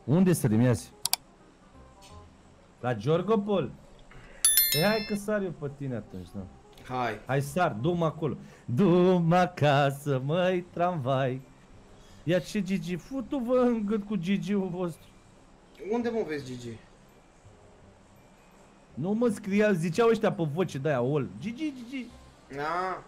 Unde sărim azi? La Giorgopol? E, hai că sar eu pe tine atunci, da. Hai. Hai sar, du-mă acolo. Du-mă acasă, măi, tramvai. Ia ce Gigi, futu-vă în gât cu Gigi-ul vostru. Unde mă vezi, Gigi? Nu mă scria, ziceau ăștia pe voce de-aia, ol. Gigi, Gigi. Ah.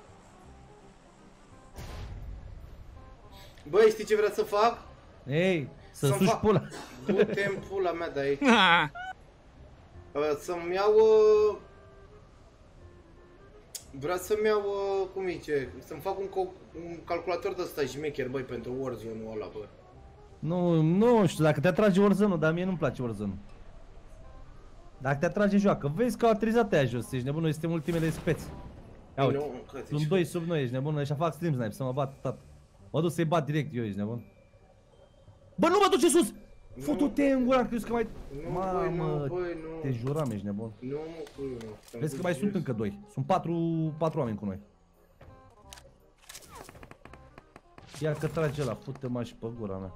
Băi, știi ce vreau să fac? Ei, să suși pula. Du-te în pula mea de aici. Să-mi iau... Vreau să-mi iau, cum zice, să-mi fac un calculator de ăsta șmecher, băi, pentru Warzone-ul ăla, bă. Nu știu, dacă te atrage Warzone-ul, dar mie nu-mi place Warzone-ul. Dacă te atrage, joacă. Vezi că au aterizat aia jos, ești nebun, noi suntem ultimele speți. Ia uite, sunt 2 sub noi, ești nebun, ăștia fac stream snipe, să mă bat, tată. Mă duc să-i bat direct eu, ești nebun. Bă, nu mă duce sus! Futu-te în gura, crezi că mai... Mamă, te juram, ești nebun. Nu, mă, nu. Vezi că mai sunt încă 2. Sunt 4 oameni cu noi. Ia că trage ăla, fute-mă și pe gura mea.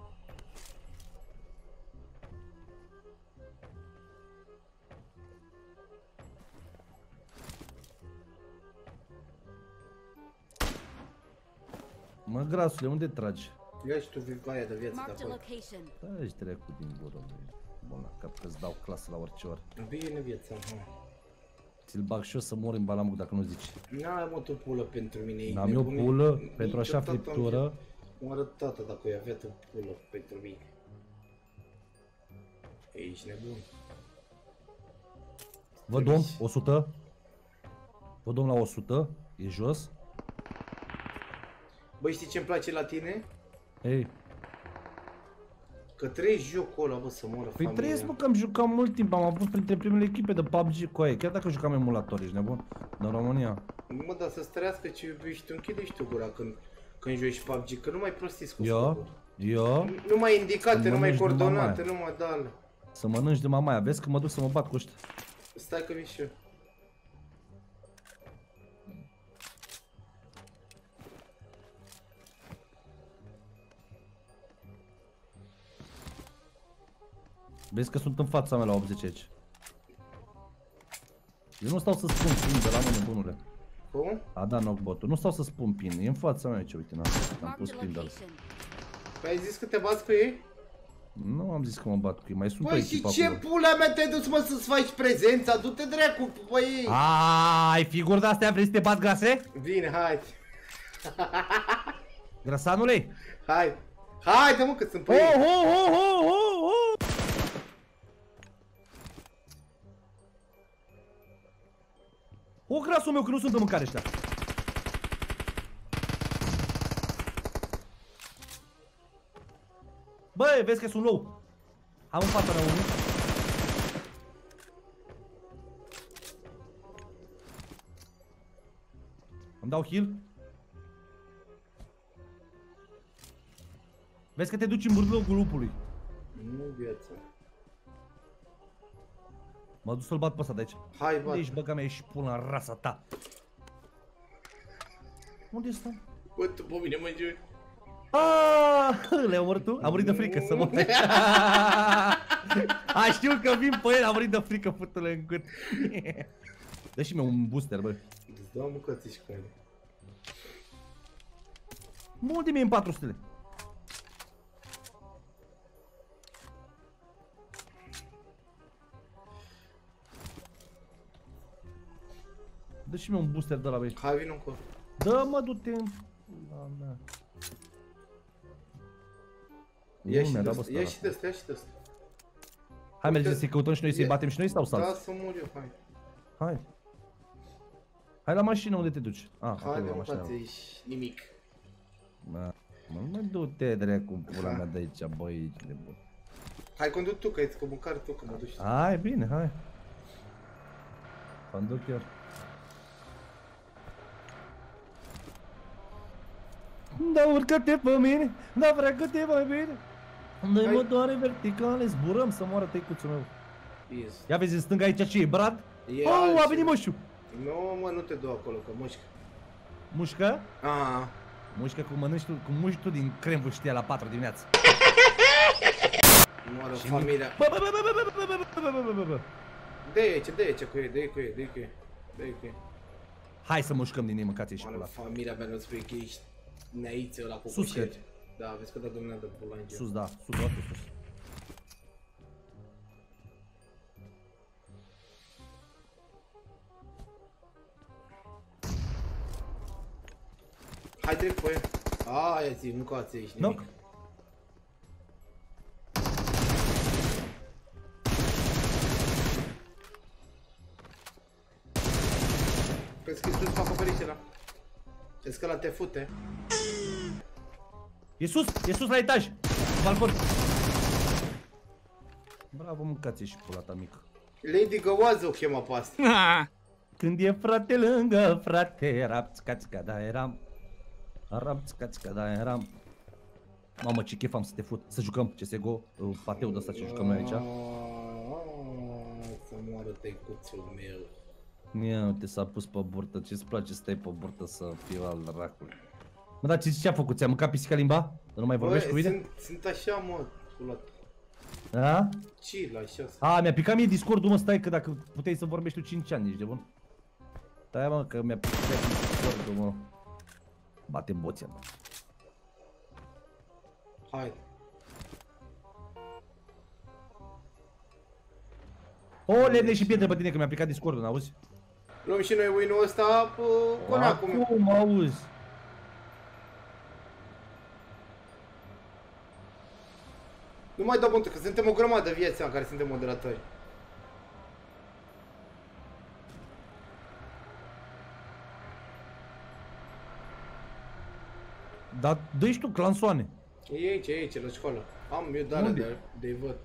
Mă, grasule, unde tragi? Ia și tu vivaia de viață de acolo. Da, ești trecut din gură, bun, la cap că-ți dau clasă la orice oră. Bine viața, Ți-l bag și eu să mor în Balamuc dacă nu zici. N-ai mă tu pulă pentru mine. N-am eu pulă pentru așa friptură. Mă arăt tata dacă o avea tu pulă pentru mine. Ești nebun. Vă domn, 100. Vă domn la 100, e jos. Băi, știi ce-mi place la tine? Ei. Că trăiești jocul ăla, bă, să moră familia. Păi trăiesc, bă, că am jucat mult timp, am avut printre primele echipe de PUBG cu aia, chiar dacă jucam emulator, ești nebun? În România. Mă, dar să-ți trăiască ce iubești, tu închide-și tu gura când joci PUBG, că nu mai prostiți cu scopul. Eu? Nu mai indicate, nu mai coordonate, nu mai dale. Să mănânci de mamaia, vezi că mă duc să mă bat cu ăștia. Stai că vin și eu. Vezi că sunt în fața mea la 80 aici. Eu nu stau să spun pin de la mână, bunule. Cum? A dat knockbot-ul. Nu stau să spun pin, e în fața mea aici, uite, am pus pin de -al. Păi ai zis că te bați cu ei? Nu am zis că mă bat cu ei, mai sunt pe echipa. Păi și ce pula mea te-ai dus, mă, să-ți faci prezența? Du-te dracu, băi! Ai figuri de-astea, vrei să te bat grase? Bine, hai! Grasanule? Hai! Haide, mă, că sunt pe ei! O, grasul meu, că nu sunt de mâncare ăștia. Băi, vezi că sunt low. Am în fața mea unul. Îmi dau heal. Vezi că te duci în bârlogul lupului. Nu viața. M-a dus să-l bat pe ăsta de aici. Hai, unde ești, băga mea, ești pula în rasa ta? Unde stai? Bă, tu pe mine mă înjuri. Aaaa, le-ai omorât tu? A murit de frică să mă... A, știu că vin pe el, a murit de frică, putule în gât. Dă-și mie un booster, bă. Îți dau bucății și cu ele. Bă, unde mi-e în 400-le? Dă-și mie un booster de la băi. Hai, vin încă. Dă, mă, du-te în... Da. Ia și de ăsta, ia și de ăsta, ia și de ăsta. Hai, mergeți să-i căutăm și noi, să-i batem și noi sau salți? Da, să mor eu, hai. Hai. Hai la mașină, unde te duci? Hai, nu față, ești nimic. Mă, du-te dracu, pula mea de aici, băi, de bun. Hai, conduc tu, că măcar tu, că mă duci. Hai, bine, hai. Conduc eu. Da, urcă-te pe mine, da, freacă-te mai bine. Noi motoare verticale, zburăm să moară tăicuțul meu. Ia vezi în stânga aici ce e, Brad? Oh, a venit moșu. Nu, mă, nu te du acolo, că mușcă. Mușcă? Aha. Mușcă cum mănânci tu, cum muști tu din cremvul știa la 4 dimineața. Moară familia. Bă. De-aici cu ei. Hai să mușcăm din ei, mâncați-i și Moară pula. familia mea, nu spui că ești neiță ăla cu Sus, cușet. Da, vezi că dă dumnea de pula în Sus, da, sus, foarte sus. Hai direct pe el. Aia zi, nu cați aici nimic. No. Crezi că tu-ți fac acoperiș ăla? Crezi că ăla te fute? E sus la etaj! Balcon! Bravo, mâncați-i și pula ta mică. Lady Găoază o chema pe asta. Când e frate lângă frate, rapțcațca, da eram. Rapțcațca, da eram. Mamă, ce chef am să te fut, să jucăm CSGO, pateu de ăsta ce jucăm noi aici. Să moară tăicuțul meu. Ia uite, s-a pus pe burtă, ce-ți place să stai pe burtă să fiu al dracului. Mă, dar ce-a făcut? Ți-a mâncat pisica limba? Să nu mai vorbești cu mine? Sunt așa, mă, culat. Da? Chill, așa. A, mi-a picat mie Discord-ul, mă, stai că dacă puteai să vorbești tu 5 ani, ești de bun? Stai, mă, că mi-a picat Discord-ul, mă. Bate boția, mă. Hai. O, lemne și pietre pe tine, că mi-a picat Discord-ul, n-auzi? Luăm și noi win-ul ăsta cu acum. Acum, auzi. Nu mai dau băntă, că suntem o grămadă de vieți în care suntem moderatori. Dar dă-i tu clansoane. E aici, la școală. Am eu dare de-i văd.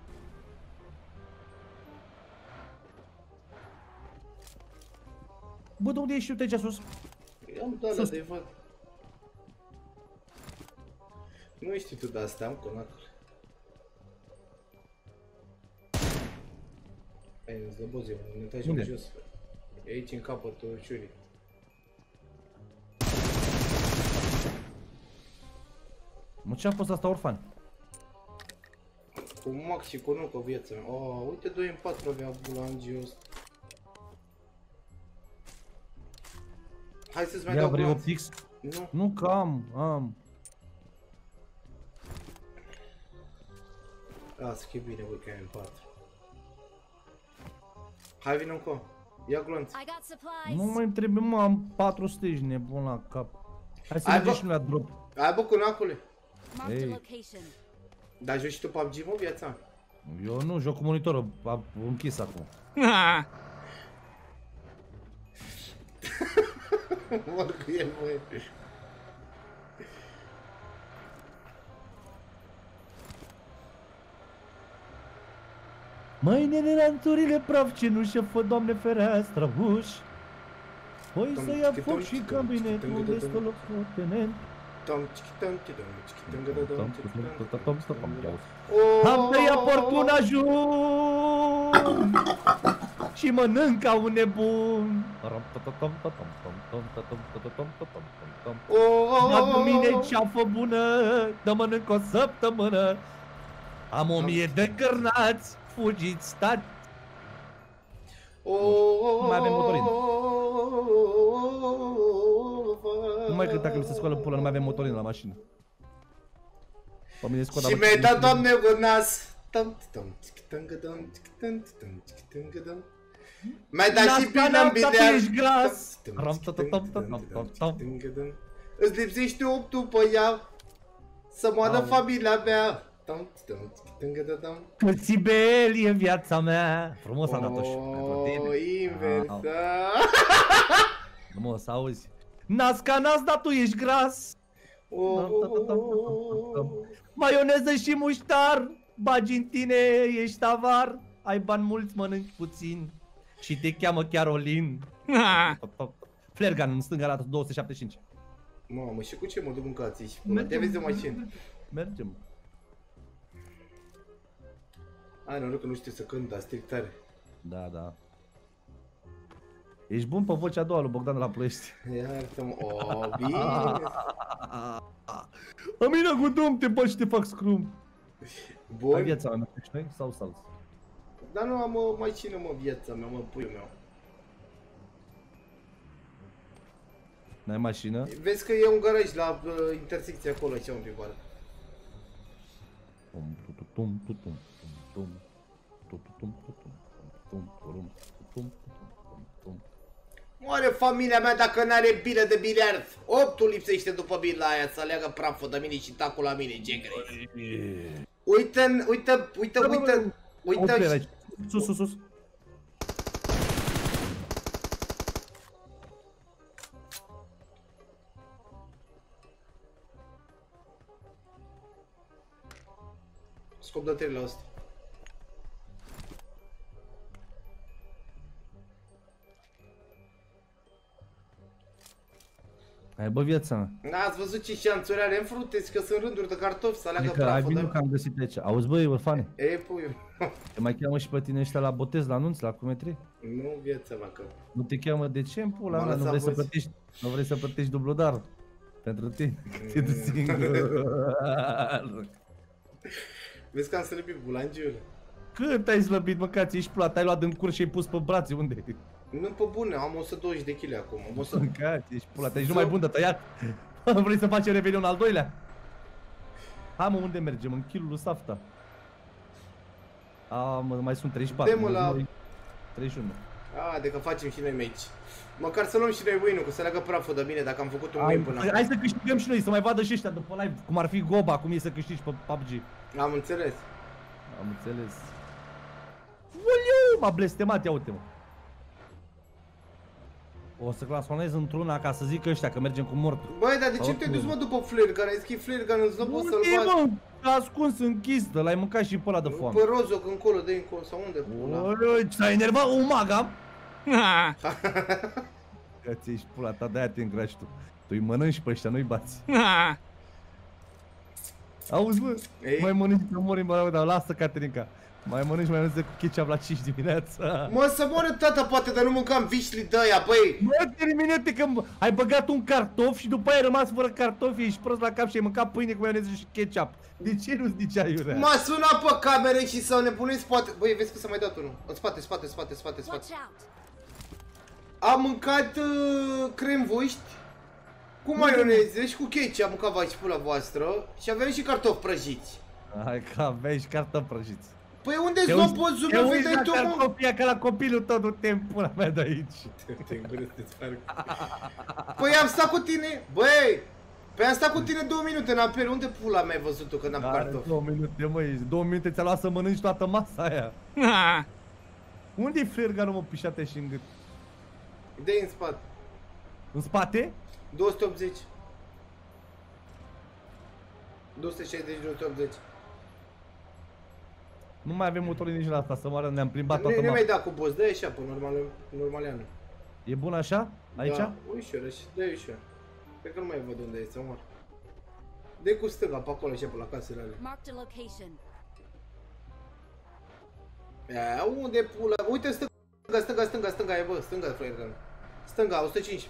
Bă, de unde ești tu aici sus? Am dare de-i văd. Nu știi tu de asta, am conacul. Hai, îți dă bozii, un etaj mai jos. E aici în capătul șurii. Mă, ce-a fost asta orfan? Cu Max și cu Nucă viața mea. Oh, uite 2 în 4 avea bulangiul ăsta. Hai să-ți mai dau vrei glonț. 8x? Nu. Nu, că am. Lasă că e bine, băi, că ai în 4. Hai, vină încă. Ia glonț. Nu mai trebuie, mă, am 400, ești nebun la cap. Hai să mergem și la drop. Hai, bă, cunacule. Ei. Dar joci și tu PUBG, mă, viața? Eu nu, joc cu monitorul, am închis acum. Mor cu el, măi. Măi, nene, lanțurile praf, cenușă, fă, Doamne, fereastră, uși. Păi să ia foc și cabinetul unde stă locotenent. Am tăiat porcul ajun și mănânc ca un nebun. Dar cu mine ceafă bună, dă mănânc o săptămână. Am 1000 de cărnați, fugiți, stați. Nu mai avem motorină. Nu mai cred dacă mi se scoală pula, nu mai avem motorină la mașină. Și mi-ai dat, Doamne, cu nas. Mi-ai dat și bine în bine. Ești gras. Îți lipsește optul pe ea. Să moară familia mea. Cârțibel e viața mea. Frumos am dat-o și pentru tine. Inversă. Frumos, auzi. Nas ca nas, dar tu ești gras. Maioneză și muștar, bagi în tine, ești avar. Ai bani mulți, mănânci puțin și te cheamă Carolin. Flare gun în stânga la 275. Mamă, și cu ce mă duc în cații și până te vezi de mașină? Mergem. Ai noroc că nu știu să cânt, dar strict tare. Da. Ești bun pe vocea a doua lui Bogdan de la Ploiești. Iartă-mă, o, bine! Amina cu drum, te bagi și te fac scrum. Bun. Ai viața mea, mergi noi sau salți? Dar nu am mașină, mă, viața mea, mă, puiul meu. N-ai mașină? Vezi că e un garaj la intersecție acolo, așa un pic, oară. Moare familia mea dacă n-are bilă de biliard. 8-ul lipsește după bila aia să aleagă praful de mine și tacul la mine, ce crezi? Uite. Sus. Scop de tăi la ăsta. Hai bă viața mea. N-ați văzut ce șanțuri are în frunte, că sunt rânduri de cartofi să aleagă Adică ai praful, vinut că am găsit aici. Auzi băi, orfane. E, puiul. Te mai cheamă și pe tine ăștia la botez, la anunț, la cumetrii? Nu, viața mea, că... Nu te cheamă de ce în pula mea? Nu vrei să plătești dublu dar? Pentru tine, te duci singur. Vezi că am slăbit bulangiul? Cât ai slăbit, mă, cați, ești pula, te-ai luat din cur și ai pus pe brațe, unde? Nu, pe bune, am 120 de kg acum. Cați, ești pula, ești numai bun de tăiat. Vrei să facem Revelion al doilea? Hai mă, unde mergem? În kill-ul lui Safta. Mai sunt 34. Dă-mă la... 31. De că facem și noi meci. Măcar să luăm și noi win-ul, că să leagă praful de bine dacă am făcut un win până acum. Hai să câștigăm și noi, să mai vadă și ăștia după live, cum ar fi Goba, cum e să câștigi pe PUBG. Am înțeles. Am înțeles. Uliu, m-a blestemat, ia uite-mă. O să clasonez într-una ca să zic ăștia că mergem cu mortul. Băi, dar de ce te-ai dus, mă, după flare gun? Ai schimb flare gun, îți poți să-l faci? Mă, ascuns, închis, l-ai mâncat și pe ăla de foame. Pe Rozoc încolo, dă-i încolo, sau unde? Uliu, s-a enervat un mag, am? Că ți ești pula ta, de-aia te îngrași tu. Tu îi mănânci pe ăștia, nu-i bați. Auzi, bă, mai mănânci că mori, dar lasă, Caterinca. Mai mănânci cu ketchup la 5 dimineața. Mă, să moară tata, poate, dar nu mâncam vișli de aia, băi. Mă, terminete că ai băgat un cartof și după aia ai rămas fără cartofi, ești prost la cap și ai mâncat pâine cu maioneză și ketchup. De ce nu-ți zicea Iurea? M-a sunat pe camere și să ne punem spate. Băi, vezi că s-a mai dat unul. În spate. Am mâncat cremvuști cu maioneză și cu ketchup, am mâncat vai și pula voastră și aveam și cartofi prăjiți. Hai că aveai și cartofi prăjiți. Păi unde-ți luăm pozul meu, vedeai tu, mă? Cartofia ca la copilul tău, du te pula mea de aici. Păi am stat cu tine, băi! Păi am stat cu tine 2 minute în apel, unde pula mea ai văzut tu că n-am cartofi? 2 minute, măi, 2 minute ți-a luat să mănânci toată masa aia. Unde-i flerga, nu mă, pișate și în gât? Dă-i în spate. În spate? 280. 260-280. Nu mai avem motorii nici la asta, să moară, ne-am plimbat toată masa. Nu mai da cu boss, dă-i așa pe normaleană. E bun așa? Aici? Da, ușor, dă-i ușor. Cred că nu mai văd unde e, să mor. Dă-i cu stânga pe acolo, așa, pe la casele alea. Ia, unde pula? Uite stânga, e bă, stânga, frate. Stânga, 105.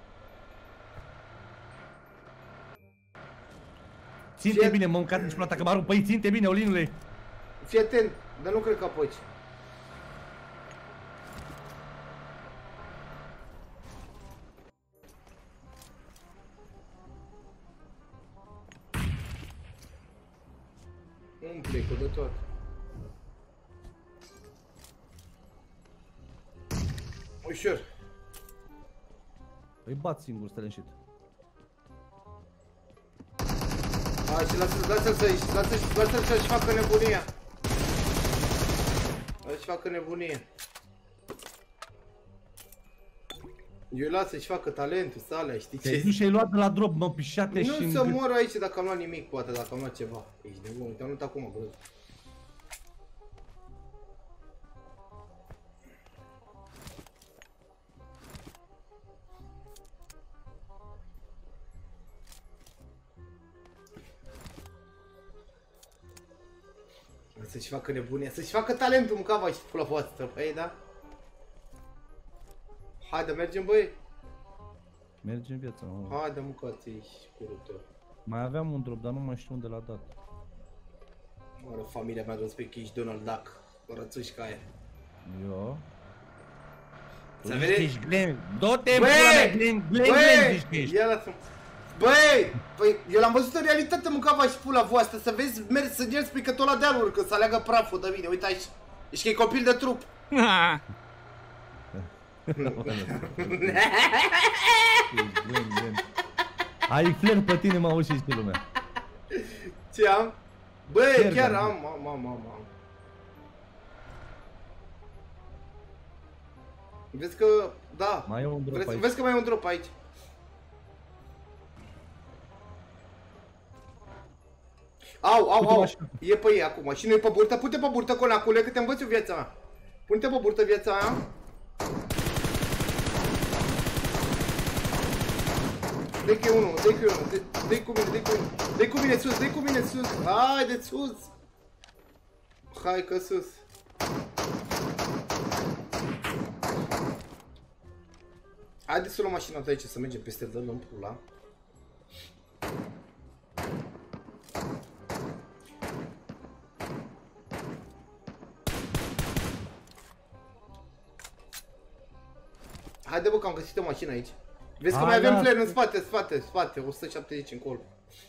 Ținte bine, mă, mâncat nici până că mă arunc, păi ținte bine, Olinule. Fii atent, dar nu cred că apoci. Umple cu de tot. Ușor. Îi bat singur, stă liniștit. Hai și lasă-l să-și facă nebunia. Să-și facă nebunie. Eu las să-și facă talentul sale, știi ce? Nu și-ai luat de la drop, mă, pișate și... Nu să mor aici dacă am luat nimic, poate dacă am luat ceva. Ești nebun, te-am luat acum, bă. Să-și facă nebunia, să-și facă talentul, mâncava și pula voastră, băi, da? Haide, mergem, băi! Mergem viața, mă. Haide, mâncați-i curută. Mai aveam un drop, dar nu mai știu unde l-a dat. Mă rog, familia mea că spui că ești Donald Duck. Rățușca aia. Eu? Să vedeți? Do-te în pula mea, Glen, zici că ești. Ia lasă-mă. Băi, eu l-am văzut în realitate, mâncava și pula voastră, să vezi, mergi să mergi spicătul ăla de-al urcă, să aleagă praful de mine, uite aici. Ești că e copil de trup. Ai flair pe tine, mă auzi și lumea. Ce am? Băi, chiar am. Vezi că, da, mai e un drop aici. Vezi că mai e un drop aici. Au, e pe ei acum și nu-i pe burtă, pune pe burtă, conacule, că te învăț eu viața mea. Pune-te pe burtă viața mea. Dă-i că e unul, dă-i cu mine, dă-i cu mine sus, hai de sus. Hai că sus. Haideți să luăm mașina ta aici, să mergem peste dă-l în pula. Haide bă că am găsit o mașină aici. Vezi că mai avem flare în spate, 170 încolo.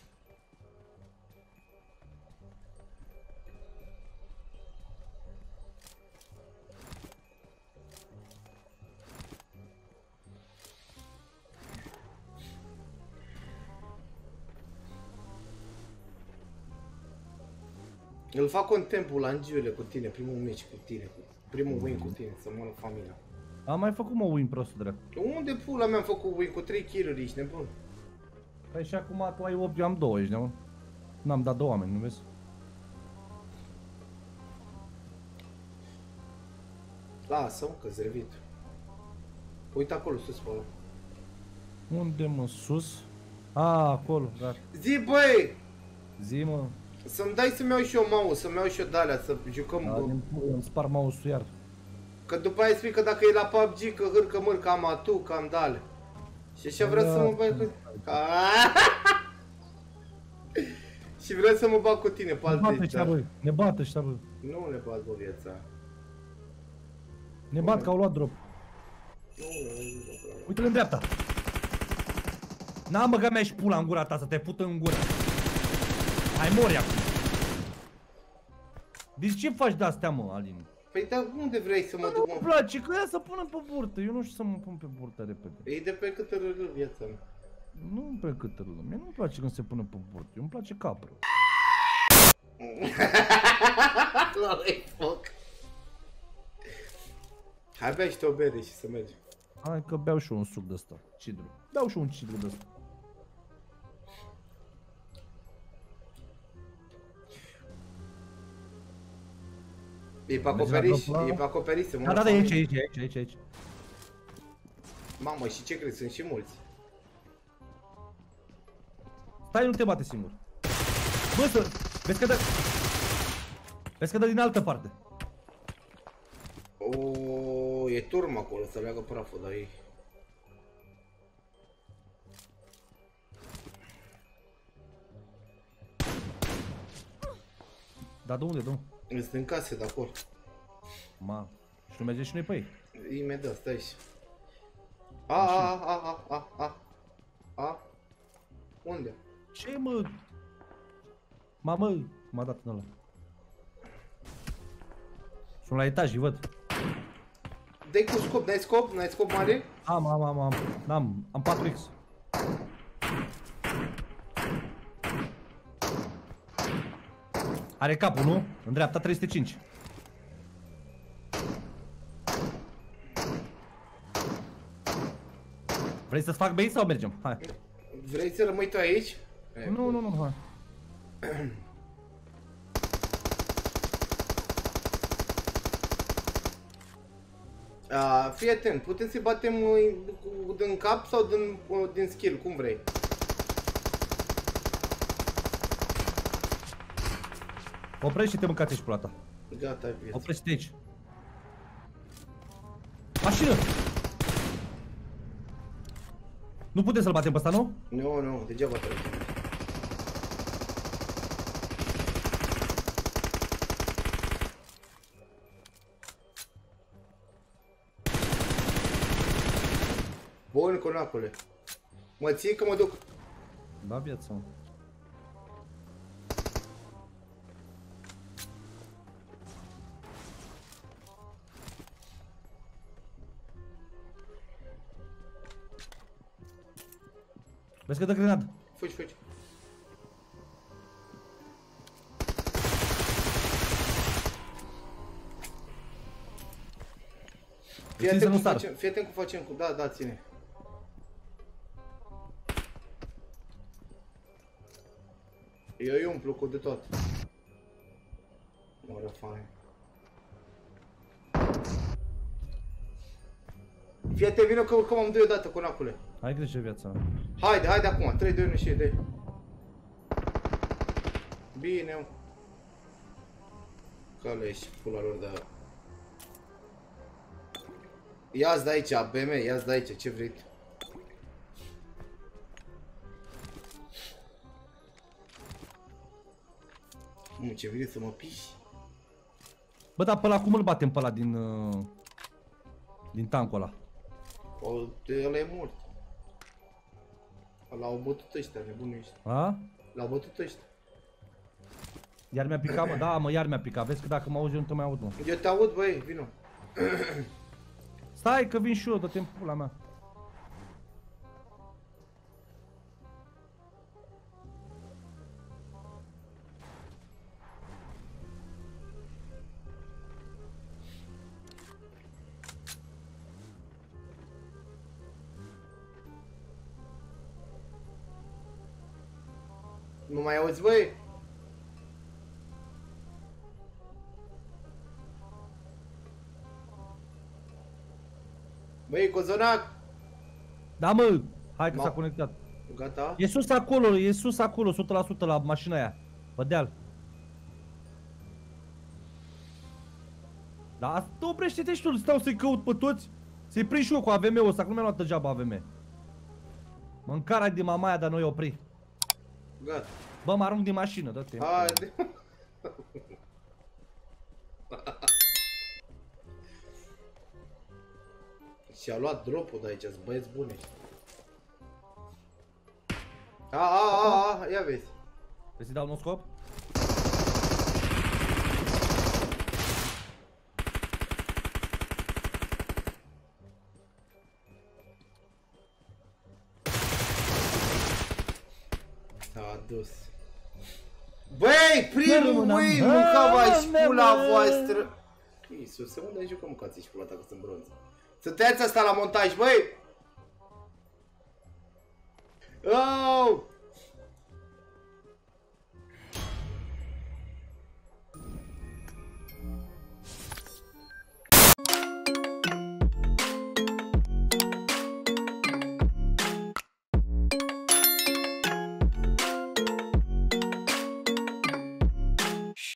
Îl fac contempul la îngiurile cu tine, primul meci cu tine, primul win cu tine, să moară familia. Am mai făcut mă win prostul dracu. Unde pula mea am făcut win cu 3 kill-uri, ești nebun? Păi și acum tu ai 8, eu am 2, ești nebun? N-am dat 2 oameni, nu vezi? Lasă-mă că-ți revit. Uite acolo sus pe ăla. Unde mă, sus? A, acolo, gata. Zi băi! Zi mă. Să-mi dai să-mi iau și eu mouse, să-mi iau și eu de-alea, să jucăm... Da, îmi spar mouse-ul iar. Că după aia spui că dacă e la PUBG, că hârcă mârcă am atu, că am de-ale. Și așa vreau să mă bag cu... Și vreau să mă bag cu tine pe alte... Ne bată ăștia, bă. Nu ne bat, bă, viața. Ne bat că au luat drop. Uite-l în dreapta. N-am băgat mea și pula în gura ta, să te pută în gură. Hai, mori acum. Deci ce faci de-astea, mă, Alin? Păi dar unde vrei să mă duc, mă? Nu-mi place, că ea să pună pe burtă. Eu nu știu să mă pun pe burtă repede. E de pe câtă rârâ viața mea. Nu pe câtă rârâ. Mie nu-mi place când se pune pe burtă. Eu îmi place capră. La-i foc. Hai bea și te o bere și să mergem. Hai că beau și eu un suc de ăsta. Cidru. Beau și eu un cidru de ăsta. E pe acoperiș? E pe acoperiș să mă... Da, aici. Mamă, și ce crezi? Sunt și mulți. Stai, nu te bate singur. Bă, să... Vezi că dă din altă parte. O, e turmă acolo, să leagă praful de ei. Da, de unde, domn? Sunt în case de acolo. Ma, și nu merge și noi pe ei? Imediat, stai și... Unde? Ce, mă? Mamă, m-a dat în ăla. Sunt la etaj, îi văd. Dai cu scop, n-ai scop? N-ai scop mare? Am 4x. Are capul, nu? În dreapta 305. Vrei să-ți fac bait sau mergem? Hai. Vrei să rămâi tu aici? Nu, hai. Fii atent, putem să-i batem din cap sau din skill, cum vrei. Oprește-te, mâncați și pula ta. Gata, vieță. Oprește-te aici. Mașină! Nu putem să-l batem pe ăsta, nu? Nu, degeaba te Bun, conacule. Mă ții că mă duc. Da, viața, mă. Vezi că dă grenadă. Fugi, fugi. Fii atent cum facem, da, ține. Eu îi umplu cu de tot. Moră fain. Fii atent, vină că urcăm amândoi odată, conacule. Ai grijă viața. Haide acum, 3, 2, 1 și de. Bine. Că și pula lor de. Ia-ți de aici, BM, ia-ți de aici, ce vrei tu. Ce vrei să mă piși? Bă, dar pe ăla cum îl batem pe ăla din tancul ăla? Ăla e mort. L-au bătut ăștia, nebunii ăștia. A? L-au bătut ăștia. Iar mi-a picat, mă, da, mă, iar mi-a picat. Vezi că dacă mă auzi, eu nu te mai aud, mă. Eu te aud, băi, vino. Stai că vin și eu, dă-te-mi pula mea. Nu mai auzi, băi? Băi, cozonac! Da, mă! Hai că s-a conectat. Gata? E sus acolo, 100% la mașina aia. Pe deal. Da, asta oprește-te și tu, stau să-i căut pe toți. Să-i prind și eu cu AVM-ul ăsta, că nu mi-am luat degeaba AVM. Mâncarea din mamaia, dar noi opri. Gata. Bă, mă arunc din mașină, dă-te. Haide. Și-a luat drop-ul de aici, sunt băieți buni. Ia vezi. Vrei să-i dau un scop? S-a dus. Băi, primul win, mâncava-și pula voastră. Iisuse, unde ai jucat mâncați și pula ta că sunt bronz? Sunteți asta la montaj, băi!